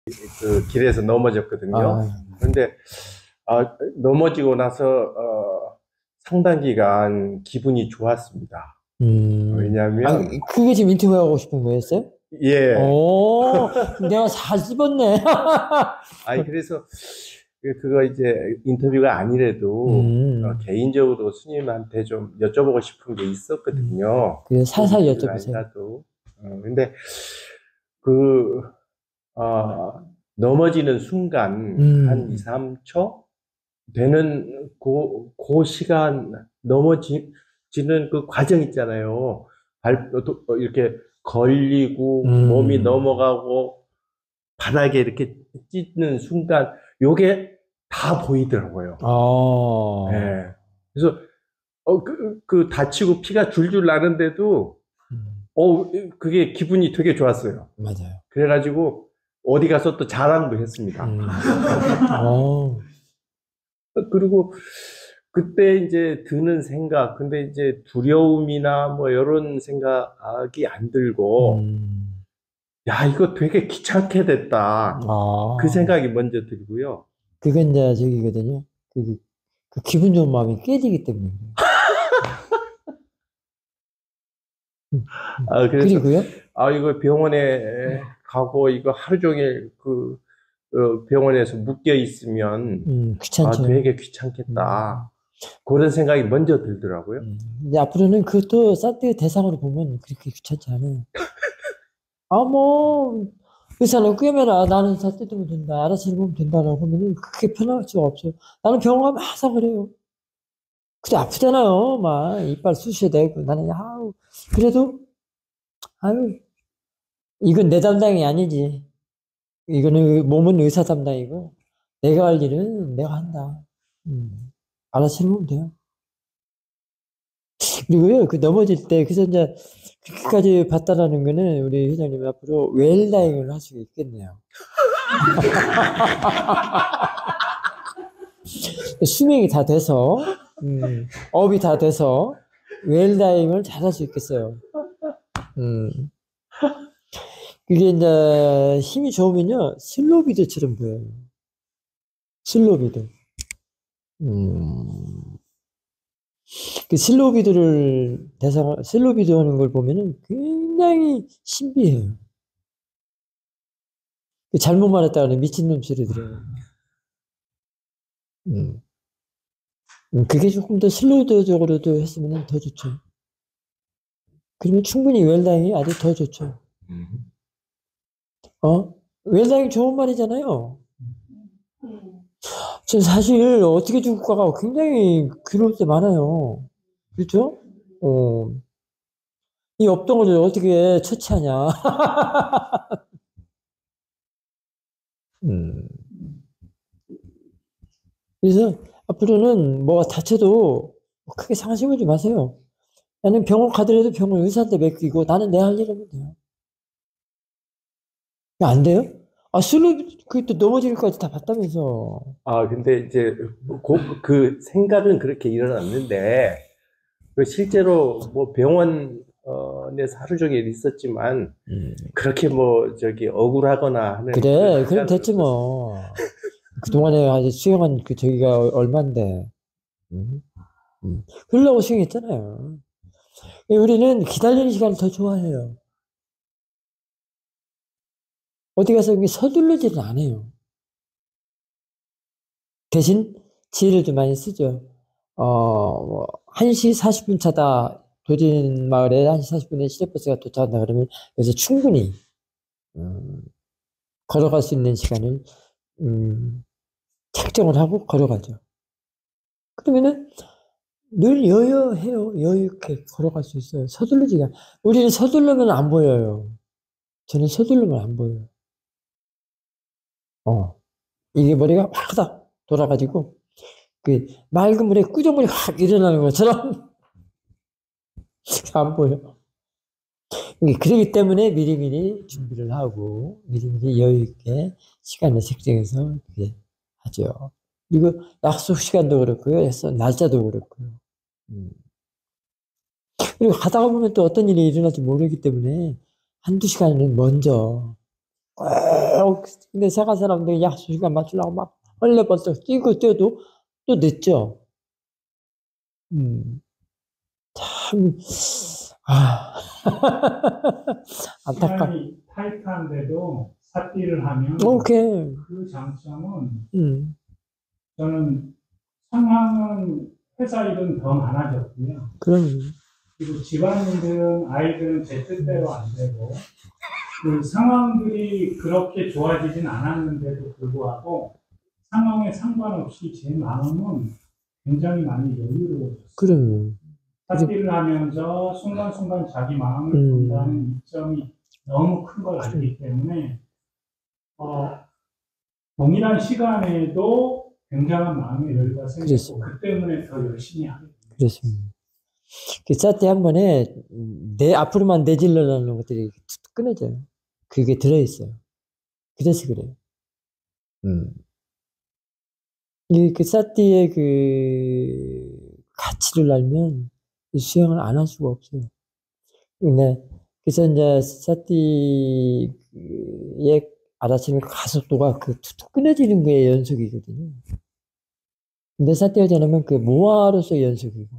그 길에서 넘어졌거든요. 아, 그런데 넘어지고 나서 상당 기간 기분이 좋았습니다. 아, 왜냐하면 그게 지금 인터뷰하고 싶은 거였어요? 예, 오, 내가 잘 집었네. 그래서 그거 이제 인터뷰가 아니래도 음, 개인적으로 스님한테 좀 여쭤보고 싶은 게 있었거든요. 그래, 꼭 살살 인터뷰가 여쭤보세요. 아니라도. 근데 그 넘어지는 순간 한 2, 음, 3초 되는 그 시간 넘어지는 그 과정 있잖아요. 이렇게 걸리고 몸이 음, 넘어가고 바닥에 이렇게 찢는 순간 요게 다 보이더라고요. 어, 예. 그래서 그 다치고 피가 줄줄 나는데도 음, 그게 기분이 되게 좋았어요. 맞아요. 그래가지고 어디 가서 또 자랑도 했습니다. 어, 그리고 그때 이제 드는 생각, 근데 이제 두려움이나 뭐 이런 생각이 안 들고, 음, 야, 이거 되게 귀찮게 됐다. 그 아, 생각이 먼저 들고요. 그게 이제 저기거든요. 그 기분 좋은 마음이 깨지기 때문에. 음, 그래서, 그리고요, 이거 병원에 가고, 이거 하루 종일 병원에서 묶여 있으면, 귀찮죠. 되게 음, 귀찮겠다. 그런 생각이 먼저 들더라고요. 이제 앞으로는 그것도 산티의 대상으로 보면 그렇게 귀찮지 않아요. 아, 뭐, 의사는 꿰매라. 나는 다 뜯으면 된다. 알아서 해보면 된다라고 하면은 그게 편할 수가 없어요. 나는 병원 가면 항상 그래요. 그래, 아프잖아요. 막, 이빨 쑤셔야 되고. 나는, 아우, 그래도, 아유, 이건 내 담당이 아니지. 이거는 몸은 의사 담당이고, 내가 할 일은 내가 한다. 알아서 해보면 돼요. 그리고요, 그 넘어질 때, 그래서 이제, 그렇게까지 봤다라는 거는 우리 회장님 앞으로 웰다잉을 할 수 있겠네요. 수명이 다 돼서, 업이 다 돼서, 웰다잉을 잘 할 수 있겠어요. 음. 그게 이제 힘이 좋으면요, 슬로비드처럼 보여요. 슬로비드. 음. 그 슬로비드 하는 걸 보면은 굉장히 신비해요. 그 잘못 말했다가는 미친놈 소리 들어요. 음. 그게 조금 더 슬로우적으로도 했으면 더 좋죠. 그러면 충분히 웰다잉이 아주 더 좋죠. 음. 어? 웰다잉 좋은 말이잖아요. 전 사실 어떻게 죽을까가 굉장히 괴로울 때 많아요. 그렇죠? 어, 이 업종을 어떻게 처치하냐. 음. 그래서 앞으로는 뭐가 다쳐도 크게 상심하지 마세요. 나는 병원 가더라도 병원 의사한테 맡기고 나는 내 할 일 하면 돼요. 안 돼요? 아, 그또 넘어지기까지 다 봤다면서. 근데 이제 그 생각은 그렇게 일어났는데, 실제로 뭐 병원에서 하루 종일 있었지만, 음. 그렇게 뭐 저기 억울하거나 하는 그런 그래, 그럼 생각은 됐지 없었어요. 뭐. 그동안에 아주 수영한 그 저기가 얼만데. 음? 그러려고 수영했잖아요. 우리는 기다리는 시간을 더 좋아해요. 어디 가서 이게 서둘르지는 않아요. 대신 지혜를 좀 많이 쓰죠. 뭐 1시 40분 차다. 도진 마을에 1시 40분에 시내버스가 도착한다 그러면 그래서 충분히 음, 걸어갈 수 있는 시간을 음, 책정을 하고 걸어가죠. 그러면은 늘 여유해요. 여유 있게 걸어갈 수 있어요. 서두르지가. 우리는 서두르면 안 보여요. 저는 서두르면 안 보여요. 이게 머리가 확 돌아가지고 그 맑은 물에 꾸정물이 확 일어나는 것처럼 안 보여. 그렇기 때문에 미리미리 준비를 하고 미리미리 여유 있게 시간을 책정해서 그게 하죠. 그리고 약속 시간도 그렇고요. 해서 날짜도 그렇고요. 음. 그리고 가다가 보면 또 어떤 일이 일어날지 모르기 때문에 한두 시간은 먼저 근데 세가 사람들이 약속 시간 맞추려고 막 헐레벌떡 뛰고 뛰어도 또 늦죠. 음, 참, 아, 안타깝. 시간이 타이트한데도 삿띠를 하면 오케이. 그 장점은 음, 저는 상황은 회사 일은 더 많아졌고요. 그럼, 그리고 집안일은 아이들은 제 뜻대로 안 되고 그 상황들이 그렇게 좋아지진 않았는데도 불구하고 상황에 상관없이 제 마음은 굉장히 많이 여유로워졌어요. 그럼, 삿띠를 하면서 순간순간 자기 마음을 음. 본다는 이점이 너무 큰 걸 알기 때문에 동일한 시간에도 굉장한 마음의 여유가 생기고 그렇습니다. 그 때문에 더 열심히 하게 됩니다. 그렇습니다. 그 짜때 한 번에 내 앞으로만 내질러라는 것들이 툭툭 끊어져요. 그게 들어있어요. 그래서 그래요. 그 사띠의 그 가치를 알면 이 수행을 안 할 수가 없어요. 네. 그래서 이제 사띠의 알아차림 가속도가 그 툭툭 끊어지는 게 연속이거든요. 근데 사띠가 되려면 그 모아로서 연속이고,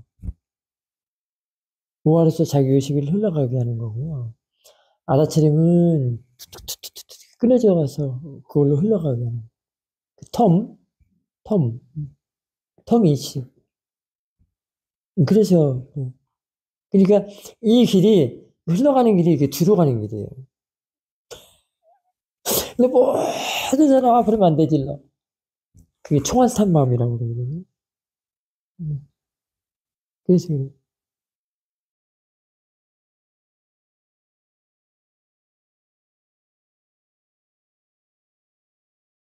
모아로서 자기 의식을 흘러가게 하는 거고요. 알아차림은 툭툭툭툭툭 끊어져 가서 그걸로 흘러가게 하는 그 텀, 텀이치. 그래서, 그러니까 이 길이, 흘러가는 길이 이게 뒤로 가는 길이에요. 근데 모든 사람 앞으로만 안 되질러. 그게 총알탄 마음이라고 그러거든요. 그래서,